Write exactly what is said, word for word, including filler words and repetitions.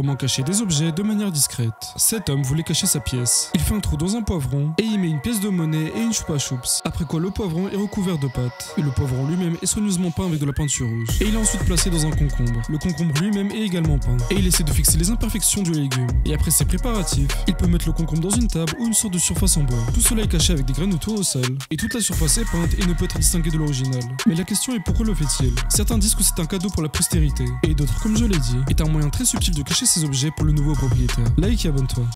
Comment cacher des objets de manière discrète. Cet homme voulait cacher sa pièce. Il fait un trou dans un poivron et y met une pièce de monnaie et une choupa choups. Après quoi le poivron est recouvert de pâte. Et le poivron lui-même est soigneusement peint avec de la peinture rouge. Et il est ensuite placé dans un concombre. Le concombre lui-même est également peint. Et il essaie de fixer les imperfections du légume. Et après ces préparatifs, il peut mettre le concombre dans une table ou une sorte de surface en bois. Tout cela est caché avec des graines de tournesol. Et toute la surface est peinte et ne peut être distinguée de l'original. Mais la question est pourquoi le fait-il? Certains disent que c'est un cadeau pour la postérité. Et d'autres, comme je l'ai dit, est un moyen très subtil de cacher ces objets pour le nouveau propriétaire. Like et abonne-toi.